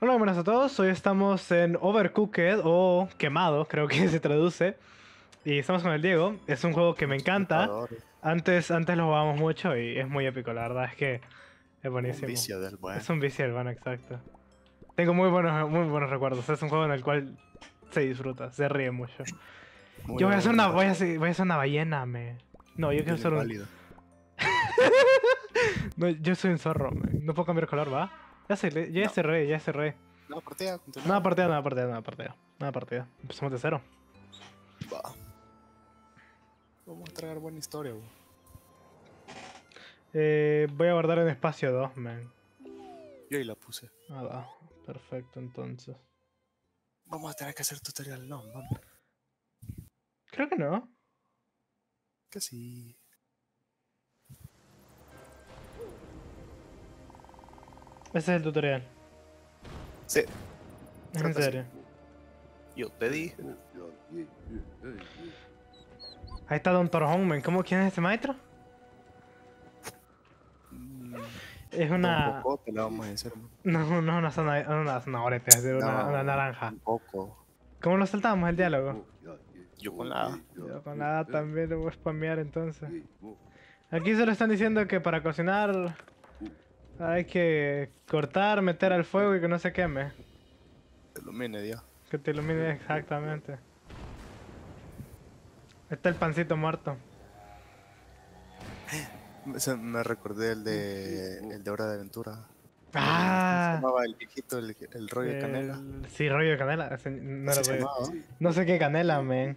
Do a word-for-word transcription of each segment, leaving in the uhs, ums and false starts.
Hola, buenas a todos. Hoy estamos en Overcooked o Quemado, creo que se traduce. Y estamos con el Diego. Es un juego que me encanta. Multiplicadores. Antes, antes lo jugábamos mucho y es muy épico, la verdad es que es Un buenísimo. vicio del buen. Es un vicio, bueno, exacto. Tengo muy buenos, muy buenos recuerdos. Es un juego en el cual se disfruta, se ríe mucho. Muy Yo voy a hacer una, aburrido. voy a hacer, voy a hacer una ballena, me. No, yo quiero Bien ser un. válido. No, yo soy un zorro, me. No puedo cambiar color, ¿va? Ya sé, ya No. cerré, ya cerré. No, partida, continúa. Nada partida, nada partida, nada partida. Nada partida. Empezamos de cero. Va. Vamos a traer buena historia, güey. Eh, voy a guardar en espacio dos, man. Yo ahí la puse. Ah, va. Perfecto, entonces. Vamos a tener que hacer tutorial, no, mami. Creo que no. Que sí. Ese es el tutorial. Sí, Es Creo en que sí. serio. yo te dije. Ahí está Don Torjón, man. ¿Cómo? ¿Quién es ese maestro? Mm, Es Un una. poco, te la vamos a decir, man. No, no, una zanahoria, una zanahoria, te voy a decir, una, No, una naranja. Un poco. ¿Cómo lo saltamos el diálogo? Yo con la A. Yo con la A también lo voy a spamear entonces. Aquí solo están diciendo que para cocinar hay que cortar, meter al fuego y que no se queme. Te ilumine, Dios. Que te ilumine exactamente. Está el pancito muerto. Se- Me recordé el de, el de Hora de Aventura. ¿Cómo se Ah, llamaba el viejito, el, el rollo de canela? el- Sí, rollo de canela. ese No, Así lo se rollo- llamaba. no sé qué canela, man.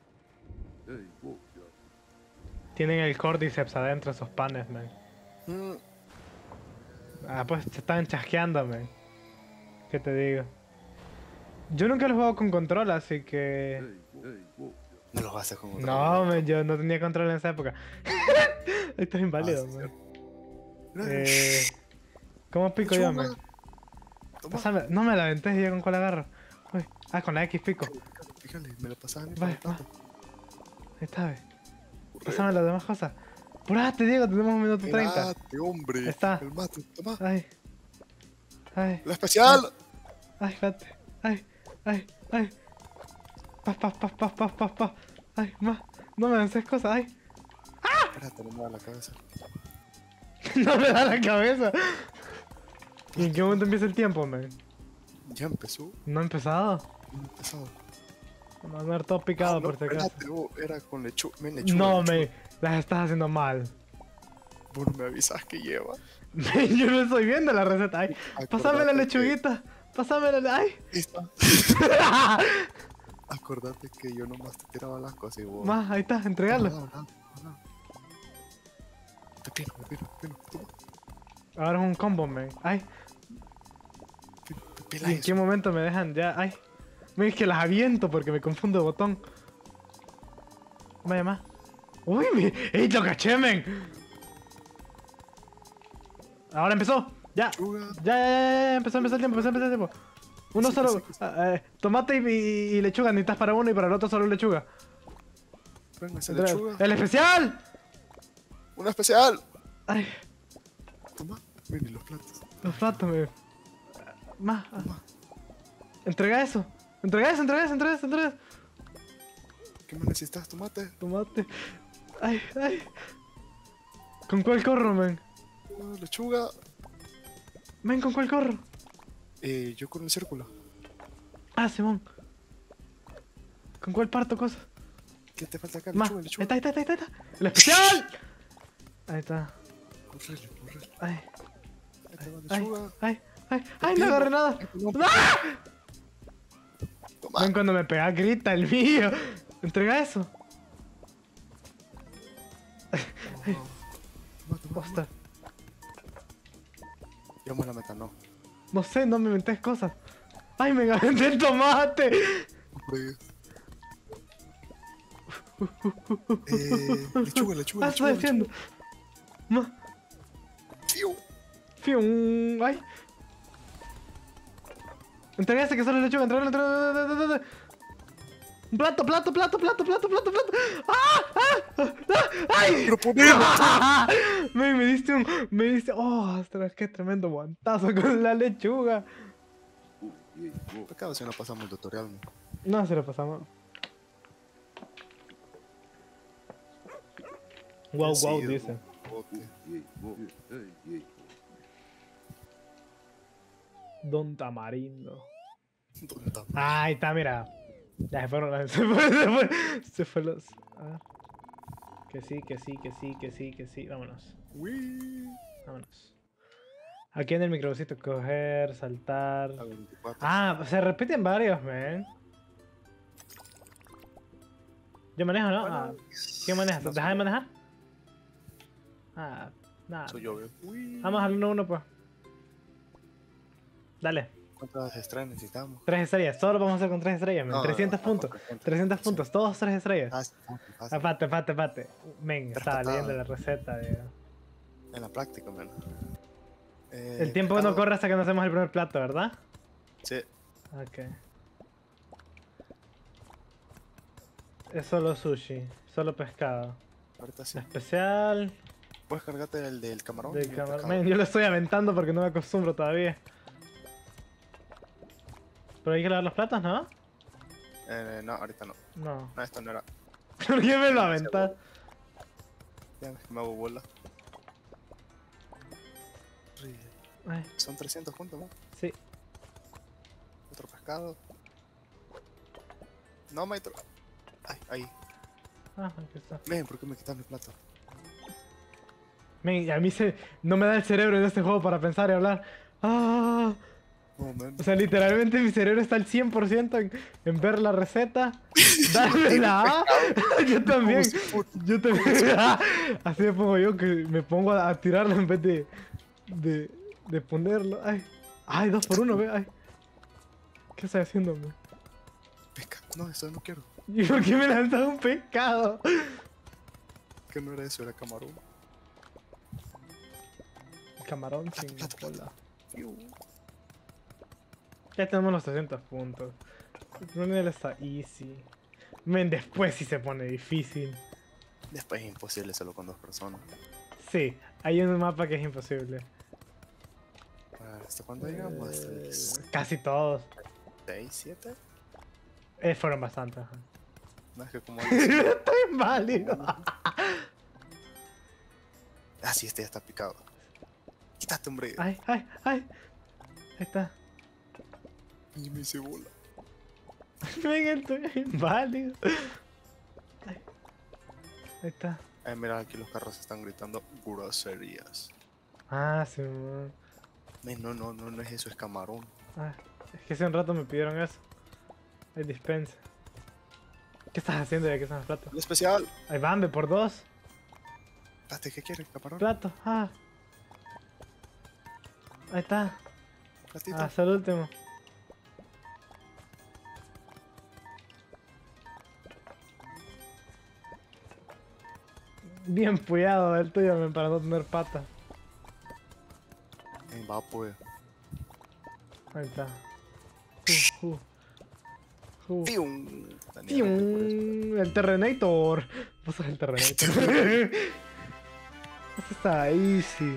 Tienen el cordyceps adentro esos panes, man. Mm, Ah, pues se están chasqueando, man. ¿Qué te digo? Yo nunca lo he jugado con control, así que... No los haces con otro. No, man, yo no tenía control en esa época. Esto es inválido, Ah, sí, man. Mira, Eh... ¿Cómo pico yo, man? Toma. Pásame, no me la aventé, yo con cuál agarro. Uy, ah, con la X pico. Fíjale, fíjale, me lo pasaba a mí. Vale, para va. tanto. Ahí está, ve. Corre. Pásame las demás cosas. Apurate, Diego, tenemos un minuto treinta. Espérate, hombre. Ahí está. El mate, toma. Ay. Ay. La especial. Ay, espérate. Ay, ay, ay. Paz, paz, paz, paz, paz, paz, paz. Ay, más. No me lances cosas, ay. Espérate, no me da la cabeza. No me da la cabeza. ¿Y en qué momento empieza el tiempo, man? Ya empezó. ¿No ha empezado? No ha empezado. Vamos a andar todo picado Ah, no, por si acaso. espérate, oh, era con lechuga. Me lechuga. No, lechuga. me las estás haciendo mal. Vos no me avisas que lleva. Yo no estoy viendo la receta. Ay, pásame la Acordate lechuguita. Pásame la. Ay. que- Esta. Acordate que yo nomás te tiraba las cosas y vos. Más, ahí está, entregalo. No, no, no, no. Pepino, pepino, pepino. Toma. Ahora es un combo, man. Ay, Pepino, ¿y pepila en eso. qué momento me dejan ya? Ay. Me es que las aviento porque me confundo de botón. Vaya más. Uy, me. ¡Ey, lo caché, man! Ahora empezó. Ya. Lechuga. Ya, ya, ya, ya, empezó, empezó el tiempo, empezó, empezó el tiempo. Uno Sí, solo. sí, sí. ah, eh, tomate y, y- y lechuga, necesitas para uno y para el otro solo lechuga. Venga, esa Entonces, lechuga. ¡el especial! Una especial. Ay, Toma. Ven y los platos. los platos, me. Más. ah. Toma. Entrega eso. Entrega eso, entrega eso, entrega eso, entrega eso. ¿Qué más necesitas? Tomate. Tomate. Ay, ay. ¿Con cuál corro, men? Uh, lechuga. Men, ¿con cuál corro? Eh, yo con el círculo. Ah, Simón. ¿Con cuál parto cosas? ¿Qué te falta acá? Más. Lechuga, Ahí lechuga. está, ahí está, ahí está, ahí está. ¡El especial! Ahí está. Correle, correle. Ay, Ahí te va ay, lechuga. ay, ay, ay, no Pepino. agarré nada. No. ¡Ah! Toma. Ven, cuando me pega, grita el mío. Entrega eso. Toma, toma, Ostras. toma. Llevamos la meta, no. No sé, no me inventes cosas. Ay, me gané el tomate. Hombre. Eh, lechuga, lechuga, Ah, lechuga. estoy haciendo. Más. Fiu. Fium. Ay. Entrega ese que solo lechuga. Entrega, entrega, entrega, entrega, entrega. Plato, plato, plato, plato, plato, plato, plato. ¡Ah! ¡Ah! ¡Ah! ¡Ay! Pero ponelo. Me, me diste un. Me diste. Oh, ostras, qué tremendo guantazo con la lechuga. Pecado si no pasamos el tutorial, ¿no? No, se lo pasamos. Wow, Sí, wow, el dice. bote. Don Tamarindo. ¿Dónde está? Ah, ahí está, mira. Ya se fueron. Se fue, se fue. Se fue los. A ver. Que sí, que sí, que sí, que sí, que sí. Vámonos. Uy. Vámonos. Aquí en el microbusito, coger, saltar. A veinticuatro. Ah, se repiten varios, man. Yo manejo, ¿no? Bueno, Ah, ¿quién maneja? no ¿Deja soy de yo. manejar? Ah, nada. Soy yo, veo. Uy. Vamos al uno uno, pues. Dale. ¿Cuántas estrellas necesitamos? Tres estrellas. Todo lo vamos a hacer con tres estrellas, man. No, trescientos no, puntos. con trescientos. trescientos Sí. puntos. Todos tres estrellas. Fácil, fácil, fácil. Aparte, aparte, aparte. Men, Tres estaba patadas. leyendo la receta de... En la práctica, man. Eh, El tiempo pecado. no corre hasta que no hacemos el primer plato, ¿verdad? Sí. Ok. Es solo sushi, solo pescado. Ahorita sí. Especial Puedes cargarte el del camarón. y del el camarón. pescado. Men, yo lo estoy aventando porque no me acostumbro todavía. Pero hay que lavar los platos, ¿no? Eh, no, ahorita no. No. No, esto no era. ¿Por qué me lo aventas? Ya ves que me hago bola. Ay, Son trescientos puntos, ¿no? sí. Otro pescado. No, maestro. Ay, ahí. Ah, aquí está. Ven, ¿por qué me quitas mi plato? Men, a mí se... no me da el cerebro en este juego para pensar y hablar. Ah. No, man. O sea, literalmente mi cerebro está al cien por ciento en, en ver la receta, darle la A. Yo también. Yo también. Así me pongo yo, que me pongo a, a tirarlo en vez de, de, de ponerlo. Ay, ay, dos por uno, ve. Ay. ¿Qué estoy haciendo, man? Pesca. No, eso no quiero. ¿Y por qué me lanzas un pescado? Que no era eso, era camarón. Camarón sin Plato, plato, cola. Fiu. Ya tenemos los trescientos puntos. El primer nivel está easy. Men, después sí se pone difícil. Después es imposible solo con dos personas. Sí, hay un mapa que es imposible. ¿Hasta cuándo llegamos? ¿Hasta el Eh, casi todos. seis, siete? Eh, fueron bastantes. ajá. No es que como... Estoy inválido. Ah, sí, este ya está picado. Quítate, hombre. Ay, ay, ay. Ahí está. Y me hice bola. Ven, estoy inválido. Ay. Ahí está. Eh, mira, aquí los carros están gritando groserías. Ah, sí, man. Men, no, no, no, no es eso, es camarón. Ah, es que hace un rato me pidieron eso. Hay dispensa. ¿Qué estás haciendo ya que son los platos? El especial. Ahí van, ve por dos. Espérate, ¿qué quieres, camarón? Platos, ah. Ahí está. Platito. Hasta el último. Bien puyado el tuyo, men, para no tener patas. Eh, va, pues. Ahí está. Uh, uh. Uh. ¡Pium! Daniel, ¡Pium! El Terrenator. Vos sos el Terrenator. Esto está easy.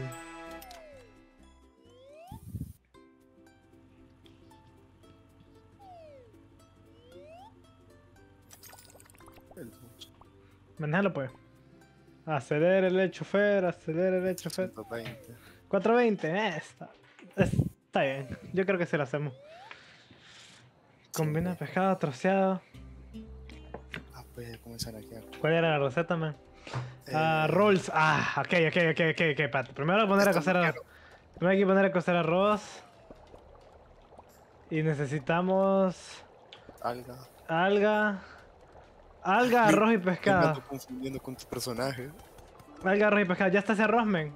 El mucho. Manejalo pues. Acelera el chofer, acelera el chofer. ciento veinte. cuatrocientos veinte, eh, está, está bien. Yo creo que se lo hacemos. Combina Sí. pescado troceado. Ah, pues comenzar aquí. ¿Cuál era la receta, man? Eh, Ah, rolls. Ah, ok, ok, ok, ok, ok, espérate. Primero voy a poner a Esto cocer no arroz. quiero. Primero hay que poner a cocer arroz. Y necesitamos Alga. alga. Alga, Me- arroz y Me ando pescado. confundiendo con tu personaje. Alga, arroz y pescado. Ya está ese arroz, men.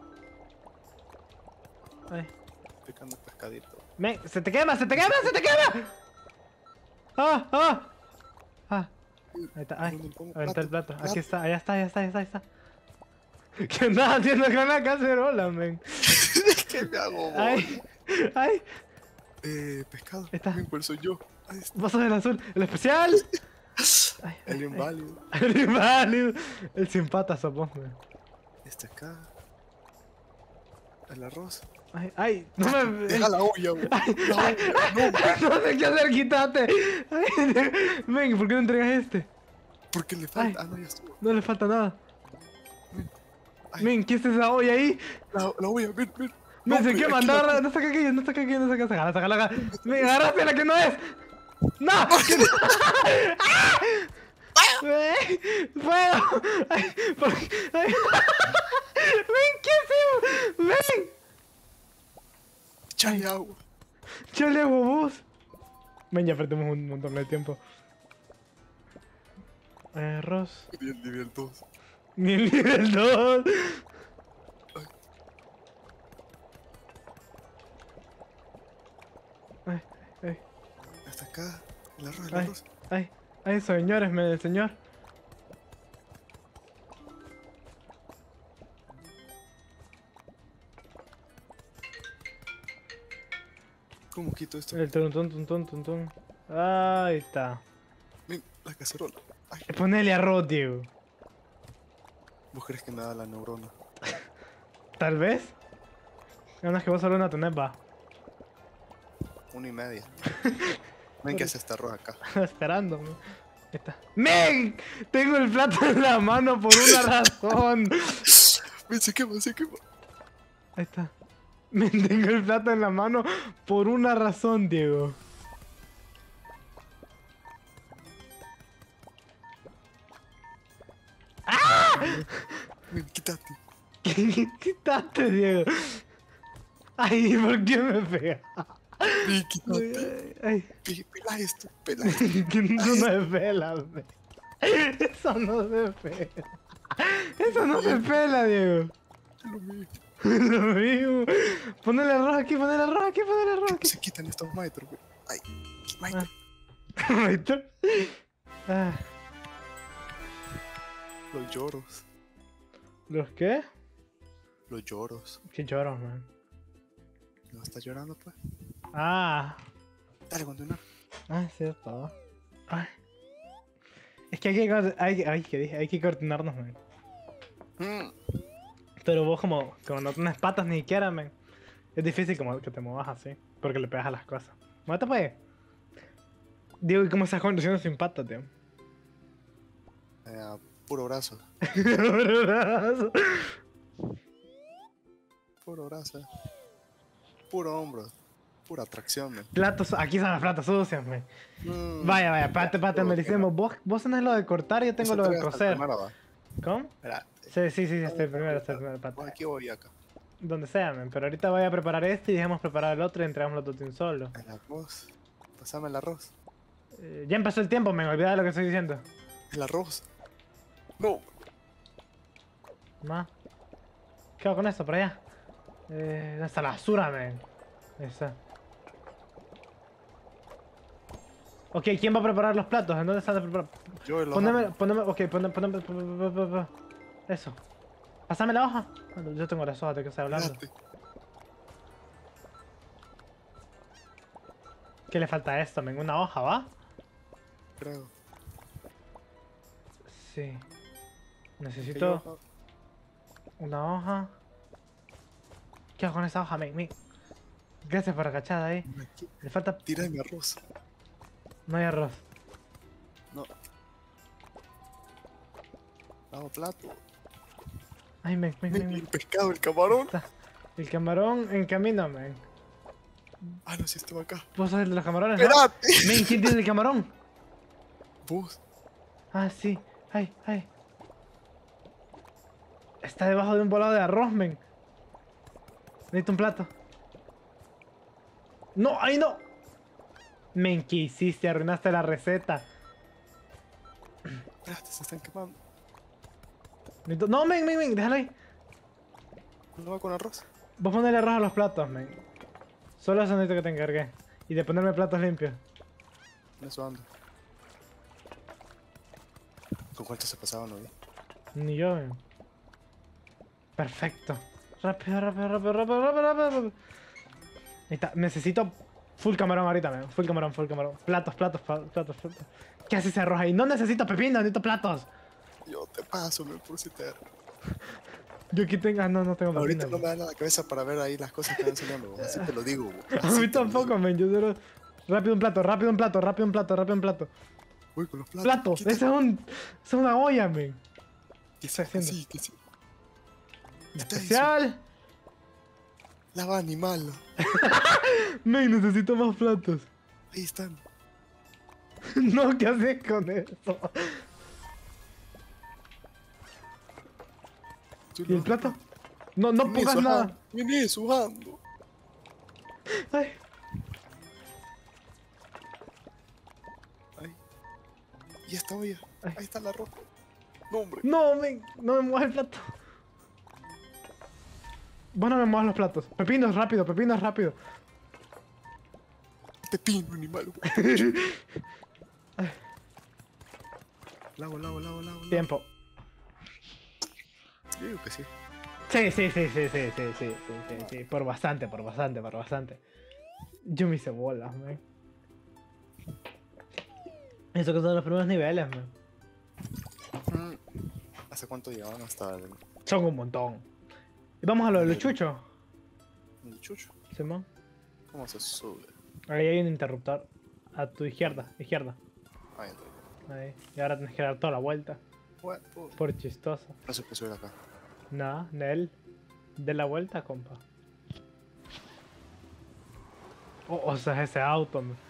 Ay. Picando pescadito. Men, se te quema, se te quema, se te quema. Ah, ah. Ah. Ahí está, ay. ¿Dónde le pongo? Aventé el plato. Plato, Aquí plato. está, allá está, allá está, allá está, allá está. ¿Qué andas haciendo con la cacerola, men? ¿Qué me hago, Ay, ay. Eh, pescado. Ahí está. Ven, ¿cuál soy yo? Ahí está. Vos sos el azul, el especial. Ay, El ay, inválido. ay. El inválido. El sin patas, sos vos, men. Este acá. El arroz. Ay, ay, no me... Deja la olla, güey. La olla, no, No sé qué hacer, quítate. Ay, ven, ¿por qué no entregas este? porque le falta. Ah, no, ya estuvo. No le falta nada. Ay. Men, ¿qué es esa olla ahí? La, la olla, ven, ven. Me No, se pero quema, aquí anda, la- agarra- no saca aquello, no saca aquello, no saca, saca, saca, saca. Me agarraste la que no es. ¡No! ¡Que no! ¡Ah! ¡Ven! ¡Puedo! ¡Ay! ¿Por qué? ¡Ay! ¡Ven! ¿Qué hacemos? ¡Ven! Echale agua. ¡Chale, bobos! Ven, ya perdemos un montón de tiempo. Arroz. Nivel, nivel dos. Ni el nivel dos. Ay, ay, Hasta acá. El arroz, el ay, arroz. ay, ay, señores, me el señor. ¿Cómo quito esto? El tun tun tun tun tun tun. Ahí está. Ven, la cacerola. Ay, Ponele arroz, Diego. ¿vos crees que me da la neurona? Tal vez. No, es que vos solo una tenés, va. Una y media. Ven que hace este arroz acá. Esperándome. Ahí está. ¡Men! Tengo el plato en la mano por una razón. Ven, se quema, se quema. Ahí está. Men, tengo el plato en la mano por una razón, Diego. Ven, quítate. Quítate, Diego. Ay, ¿por qué me pega? Ven, Ay, quítate. ay, Pe- Pela esto, pela esto. ay. Eso no se pela, me. Eso no se pela. Eso no se pela, Diego. Lo mío. Lo mismo. Ponele arroz aquí, ponele arroz aquí, ponele arroz aquí. Se quitan estos maestros, güey. Ay, maestro. Ahí está. Ah, Los lloros. ¿los qué? Los lloros. Qué lloros, man. ¿No estás llorando, pues? Ah, Dale, continuar. ah, es cierto. Ay. Es que hay que, co- hay, hay, que dije, hay que coordinarnos, man. Mm. Pero vos como, como no tienes patas ni siquiera, man. Es difícil como que te muevas así. Porque le pegas a las cosas. Muévete, pues. Digo, ¿y cómo estás conduciendo sin patas, tío? Eh, puro brazo. Puro brazo. Puro hombro. Pura tracción, man. Platos, aquí están las platos sucias, man. Mm. Vaya, vaya, pate, pate, analicemos. Vos, vos tenés lo de cortar y yo tengo Eso lo de trae hasta coser. el primero, va. ¿Cómo? Espera. Sí, sí, sí, estoy primero, estoy primero, Vos pate. aquí voy acá. Donde sea, man. Pero ahorita voy a preparar este y dejamos preparar el otro y entregamos los dos de un solo. El arroz. Pasame el arroz. Eh, ya empezó el tiempo, me olvidé de lo que estoy diciendo. El arroz. No. Ma. ¿Qué hago con esto? Por allá. Eh, ¿dónde está la basura, man? Ahí está. Ok, ¿quién va a preparar los platos? ¿En dónde están de preparar? Yo el Poneme, poneme, ok, poneme, poneme, poneme, poneme, eso. Pásame la hoja. Ah, no, yo tengo las hojas de que estoy hablando. ¿Qué le falta a esto, men? Una hoja, ¿va? Creo. Sí. Necesito una hoja. ¿Qué hago con esa hoja, men? men? Gracias por agachada ahí. Le falta... Tira mi arroz. No hay arroz. No. Dame plato. Ay, men, men, men, El men. pescado, el camarón. Está. El camarón en camino, men. Ah, no, sí estaba acá. ¿Vos sos el de los camarones, no? ¡Espérate! Men, ¿quién tiene el camarón? Vos. Ah, sí. Ay, ay. Está debajo de un bolado de arroz, men. Necesito un plato. ¡No! ¡Ay, no! Men, ¿qué hiciste? Arruinaste la receta. Espérate, se están quemando. Necesito... No, men, men, men, déjalo ahí. ¿No va con arroz? Vos ponele arroz a los platos, men. Solo eso necesito que te encargué. Y de ponerme platos limpios. En eso ando. ¿Con cuánto se pasaba, no vi? Ni yo, men. Perfecto. Rápido, rápido, rápido, rápido, rápido, rápido. Ahí está. Necesito full camarón ahorita, men. Full camarón, full camarón. Platos, platos, platos, platos. ¿Qué hace ese arroz ahí? No necesito pepino, necesito platos. Yo te paso, me por si te... Yo aquí tengo... Ah, no, no tengo Ahorita pepino. no me da la cabeza para ver ahí las cosas que van saliendo. Así te lo digo. A así mí te lo tampoco, digo. men. Yo solo... Rápido un plato, rápido un plato, rápido un plato, rápido un plato. Voy con los platos. ¡Plato! quítate. ¡Ese es un... ¡Es una olla, men! Que está sí, que haciendo? sí, que sí. Está ¡Especial! Lava animal. Men, necesito más platos. Ahí están. No, ¿qué haces con eso? Tú ¿Y el lo- plato? No, no Viene pongas sujando, nada. Viene sujando. Ay. Ahí. Y esta olla. Ay. Ahí está el arroz. No, hombre. No, men, no me muevas el plato. Vos no me muevas los platos. Pepinos rápido, pepinos rápido. Pepino, animal. Lavo, lavo, lavo, lavo. lavo. Tiempo. Yo digo que sí. Sí, sí, sí, sí, sí, sí, sí, sí, sí, sí. Por bastante, por bastante, por bastante. Yo me hice bolas, man. Eso que son los primeros niveles, man. Mm. ¿Hace cuánto llegaban hasta el, Son un montón. Y vamos a lo de los chuchos. el chucho? Simón. ¿Cómo se sube? Ahí hay un interruptor. A tu izquierda, izquierda. Ahí está. Ahí. Y ahora tienes que dar toda la vuelta. Huevo. Por chistoso. No se puede subir acá. Nada, Nel. De la vuelta, compa. Oh, o sea, ese auto, man.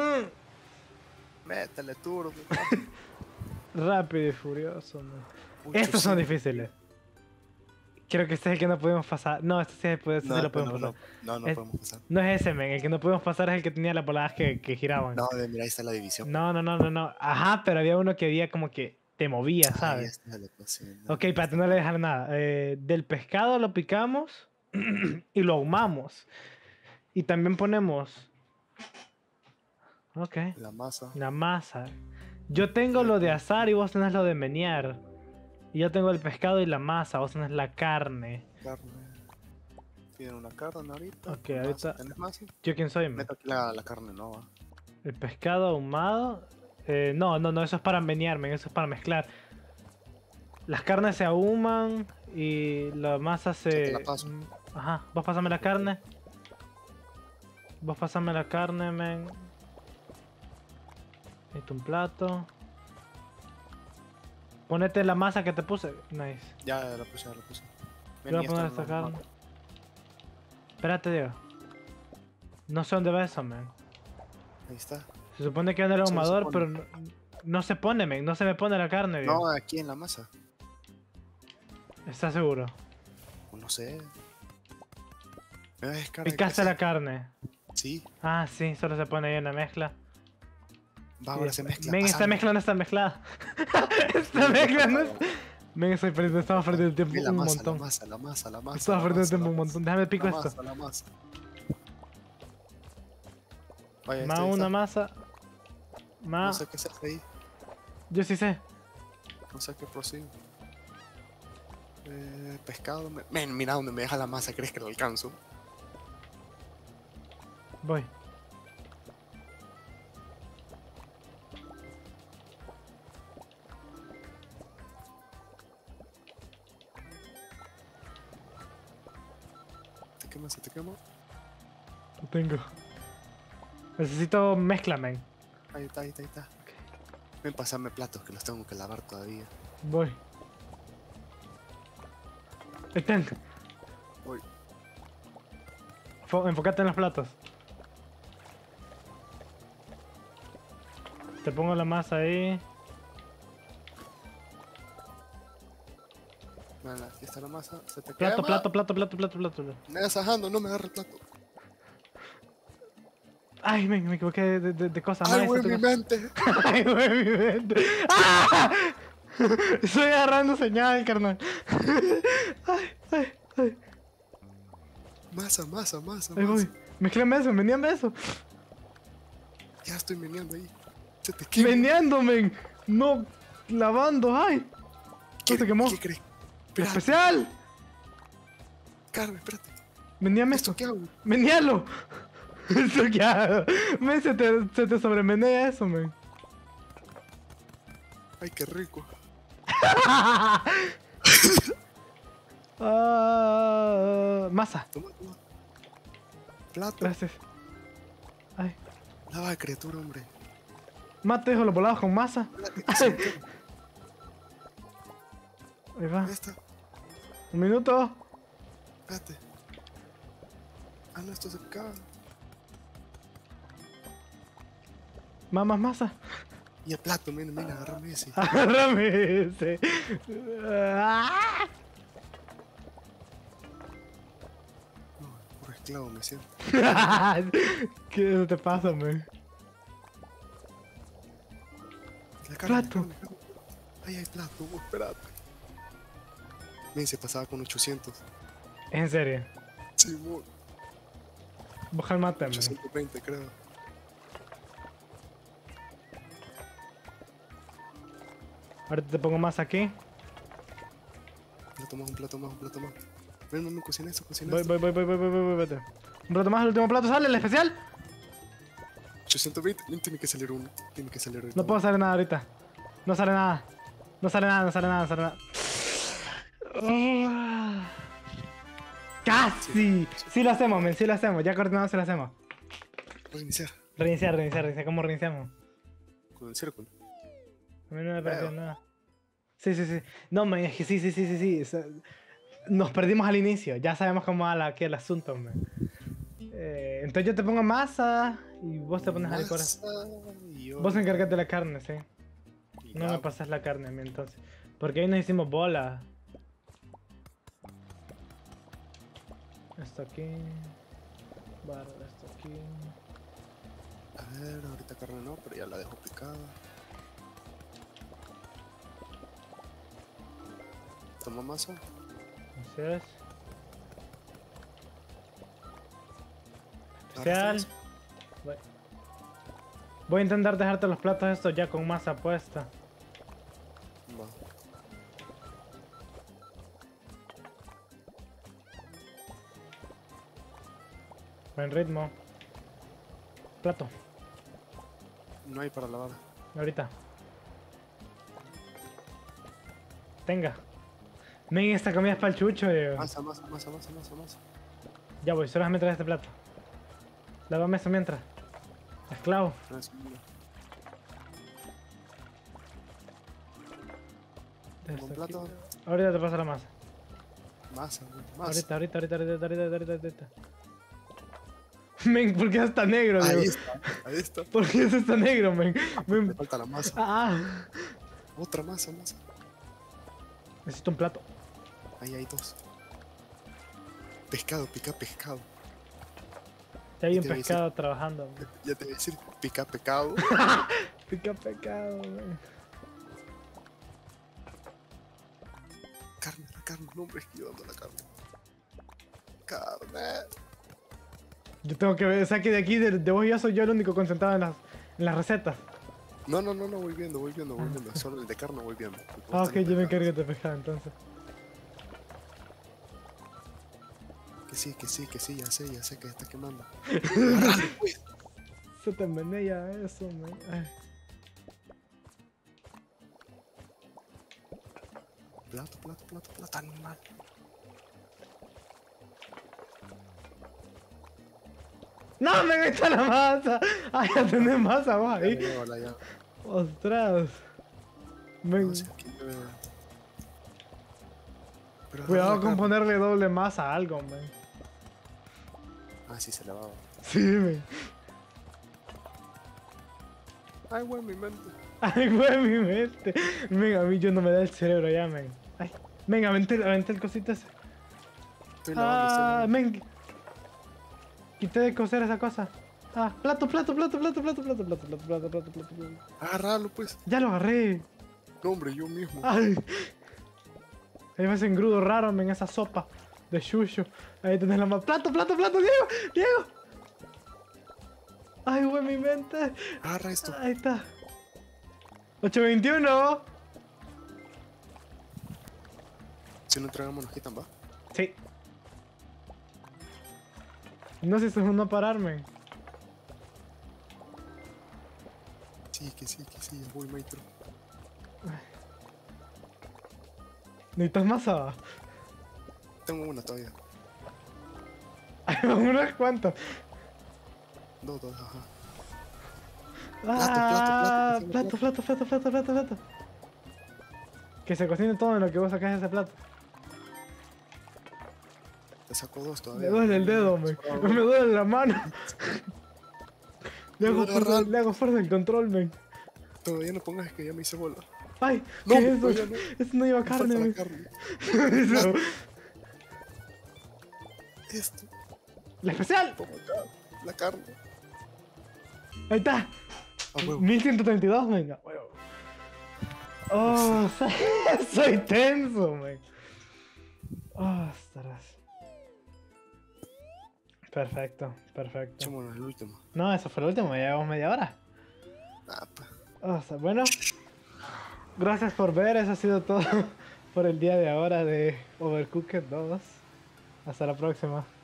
Métele turbo. Rápido y furioso, man. Uy, Estos son chucito. difíciles. Creo que este es el que no pudimos pasar. No, este sí, este sí No, lo podemos no, no, pasar. no, no Es- podemos pasar. No es ese, men. El que no pudimos pasar es el que tenía las voladas que, que giraban. No, de- mira, ahí está la división. No, no, no, no, no. Ajá, pero había uno que había como que te movía, Ahí ¿sabes? está la cocina. Ok, para no le dejar nada. Eh, del pescado lo picamos y lo ahumamos. Y también ponemos... Ok. La masa. La masa. Yo tengo lo de asar y vos tenés lo de menear. Y yo tengo el pescado y la masa, vos tenés la carne. Carne. Tienen una carne ahorita. Ok, masa. ahorita- ¿Tenés masa? ¿Yo quién soy? man? Meto aquí la, la carne, no va. El pescado ahumado. Eh, no, no, no, eso es para menear, men, eso es para mezclar. Las carnes se ahuman y la masa se... te la paso. Mm, Ajá, vos pasame la carne. Vos pasame la carne, men. Esto un plato. Ponete la masa que te puse. Nice. Ya la puse, ya la puse. Yo voy a Ven, y poner esto esta no- carne. Espérate, Diego. No sé dónde va eso, man. Ahí está. Se supone que va en el Solo se ahumador, pone. pero no, no se pone, men. No se me pone la carne, Diego. No, aquí en la masa. ¿Estás seguro? No sé. Me ves cara de Picaste que la sí. carne. Sí, Ah, sí, solo se pone ahí en la mezcla. va, Y ahora se después- mezcla. Men, esta Pásame. mezcla no está mezclada. esta mezcla no está... Men, estoy perdiendo, estamos perdiendo el tiempo Ve la un masa, montón. La masa, la masa, la masa. Estamos la perdiendo el masa, tiempo la un masa, montón. Déjame pico la esto. masa, la masa. Vaya, Más este, una está. masa. No Más... sé qué se hace ahí. Yo sí sé. No sé qué prosigo. Eh, pescado. Me... Men, mira dónde me deja la masa. ¿Crees que lo alcanzo? Voy. ¿Te quema? ¿Se te quema? Lo tengo. Necesito mezcla, men. Ahí está, ahí está, ahí está. Ven, pasarme platos que los tengo que lavar todavía. Voy. Estén. Voy. Fo- Enfócate en los platos. Te pongo la masa ahí. Ven, aquí está la masa. Se te Plato, quema. plato, plato, plato, plato, plato. Me vas ajando, no me agarra el plato. Ay, men, me equivoqué de, de, de cosas. Ay, Más güey, esto, mi tú- mente. Ay, güey, mi mente. ¡Ah! Estoy agarrando señal, carnal. Ay, ay, ay. Masa, masa, masa, Ahí voy. masa. Mezclame eso, meneame eso. Ya estoy meneando ahí. Se te quema. Meneando, men. No lavando, ay. ¿Qué, ¿No se quemó? ¿Qué crees? Espera, Especial. Carmen, espérate. Meneame ¿Esto eso. qué hago? Menealo. Eso que hago. Men, se te, se te sobremenea eso, men. Ay, qué rico. Ah, masa. Toma, toma. Plato. Gracias. Ay. Lava de criatura, hombre. Mate, dejo los volados con masa. Espérate, que se me quema. Ahí va. Ahí está. Un minuto. Espérate. Ah, no, esto se acaba. Más, más masa. Y el plato, mira, mira, agárrame ese. Agárrame ese. Ah. No, puro esclavo me siento. ¿Qué te pasa, man? La carne, Plato. la carne, la carne. Ay, hay plato, oh, espérate. Miren, se pasaba con ochocientos. ¿Es en serio? Sí, amor. Baja el mate, man. ochocientos veinte, creo. Ahorita te pongo más aquí. Un plato más, un plato más, un plato más. Ven, mami, cocina eso, cocina Voy, eso. voy, voy, voy, voy, voy, voy, voy, vete. Un plato más, el último plato sale, el especial. ochocientos veinte, tiene que salir uno. Tiene que salir uno. No puedo hacer nada ahorita. No sale nada. No sale nada, no sale nada, no sale nada. Ah. ¡Casi! Sí lo hacemos, men, sí lo hacemos. Ya coordinado, sí lo hacemos. Voy a iniciar. Reiniciar, reiniciar, reiniciar. ¿Cómo reiniciamos? Con el círculo. A mí no me pareció Veo. nada. Sí, sí, sí. No, men, es que sí, sí, sí, sí, sí. O sea, nos perdimos al inicio. Ya sabemos cómo va la, aquí el asunto, men. Eh, entonces yo te pongo masa y vos te pones al corazón. Masa y yo- Vos encargate de la carne, sí. y No me agua. pasas la carne a mí entonces. Porque ahí nos hicimos bola. Esto aquí. Barra, esto aquí. A ver, ahorita carne no, pero ya la dejo picada. Toma masa. Así es. Agarra esta Especial. Voy. Voy a intentar dejarte los platos estos ya con masa puesta. masa. Va. Buen ritmo. Plato. No hay para lavar. Ahorita. Tenga. Men, esta comida es para el chucho, Diego. Masa, masa, masa, masa, masa, masa. Ya voy, solo déjame traer este plato. Lávame eso mientras. Esclavo. No, es una. Esto Un aquí. plato. Ahorita te paso la masa. Masa, güey, masa. Ahorita, ahorita, ahorita, ahorita, ahorita, ahorita, ahorita. Men, ¿por qué está negro, Ahí Diego? está, ahí está. ¿Por qué eso está negro, men? Me Men. falta la masa. Ah, Otra masa, masa. necesito un plato. Ahí hay dos. Pescado, pica pescado. Ya hay Y un te voy a pescado trabajando. Men. Ya te voy a decir, pica pecado. Pica pescado, men. Carne, la carne, no, hombre, esquivando la carne. Carne. Yo tengo que ver, o sea que de aquí, de, de vos y yo, soy yo el único concentrado en las, en las recetas. No, no, no, no, voy viendo, voy viendo, voy viendo. Solo el de carne voy viendo. Ah, ok, yo me encargo de pescado entonces. Que sí, que sí, que sí, ya sé, ya sé que está quemando. Agárralo, pues. Se te menea eso, men. Ay. Plato, plato, plato, plato, animal. ¡No, men! Ahí está la masa. ¡Ay, ya tenés masa vos Ya ahí! me llevo la llave. ¡Ostras! Men, No, sí, aquí me veo. Pero cuidado agarra la con carne. ponerle doble masa a algo, men. Ah, sí, se lavaba. Sí, men. Ay, güey, mi mente. Ay, güey, mi mente. Men, a mí yo no me da el cerebro ya, men. Ay, venga, aventé, aventé el cosito ese. Estoy lavando, estoy Ah, lavando. men. Quité de coser esa cosa. Ah, plato, plato, plato, plato, plato, plato, plato, plato, plato, plato, plato, plato. Agárralo, pues. Ya lo agarré. No, hombre, yo mismo. Ay. Ahí ves engrudo raro, men, esa sopa de chucho. Ahí tenés la más. ¡Plato, plato, plato! ¡Diego! ¡Diego! ¡Ay, güey, mi mente! Agarra esto. Ahí está. ocho veintiuno. Si no entregamos, nos quitan, va. Sí. No sé si es un no parar, men. Sí, que sí, que sí, ya voy, maestro. ¿Necesitas masa? Tengo una todavía. Unas cuantas. Dos, dos, ajá. Ah, plato, plato, plato, plato, plato, plato, plato. Que se cocine todo en lo que vos sacás ese plato. Te saco dos Me todavía. duele el dedo, me, me duele la mano. Le hago, Quiero fuerza, agarrar. le hago fuerza el control, men. Todavía no pongas que ya me hice bola. Ay, No, ¿qué es eso? todavía no. Eso no lleva Me falta carne, la men. carne. Eso. Esto. La especial. Toma acá. La carne. Ahí está. A huevo. mil ciento treinta y dos, venga. Oh, soy tenso, men. Ostras. Perfecto, perfecto. Echémonos el último. No, eso fue el último, ya llevamos media hora. Ah, pues. O sea, bueno, gracias por ver, eso ha sido todo por el día de ahora de Overcooked dos. Hasta la próxima.